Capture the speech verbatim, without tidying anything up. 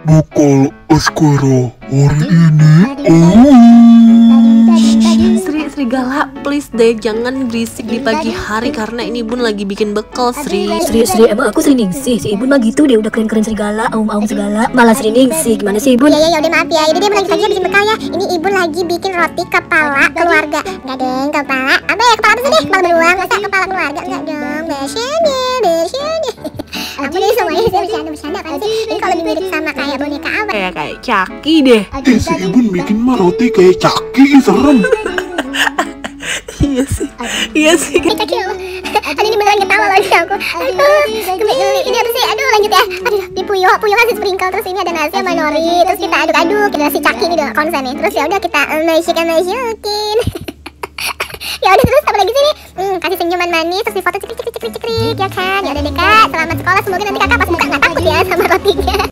bakal Askara hari ini. Oh. Sri, Serigala, please deh jangan berisik di pagi hari karena ini Bun lagi bikin bekal, Sri. Sri, Sri, emang aku Sri Ningsih. Si Ibun mah gitu deh, udah keren-keren serigala, aum-aum segala. Malah Sri Ningsih, gimana sih Ibun? Ya ya ya udah maaf ya. Jadi dia lagi saja bikin bekal ya. Ini Ibu lagi bikin roti kepala keluarga. Enggak deng, kepala. Apa ya kepala apa sih deh? Kepala beruang, masa kepala keluarga? Enggak dong. Bersyanya, bersyanya. Aku nih semuanya saya bercanda-bercanda apa sih? Ini kalau lebih mirip sama kayak boneka apa? Kayak kayak Caki deh. Eh, si Ibun bikin mah roti kayak Caki, serem. Iya sih, iya sih. Eh kaki apa? Aduh ini beneran ketawa lagi aku. Aduh, geli-geli. Ini apa sih? Aduh lanjut ya. Aduh, di puyuh, puyuh kasih sprinkle. Terus ini ada nasi sama nori. Terus kita aduk-aduk. Kita si Caki ini udah konsen nih. Terus ya udah kita masukin masukin. Ya udah terus apa lagi sih nih? Hmm, kasih senyuman manis. Terus di foto cekrik cekrik cekrik cekrik ya kan. Ya udah deh kak. Selamat sekolah. Semoga nanti kakak pas buka nggak takut ya sama rotinya.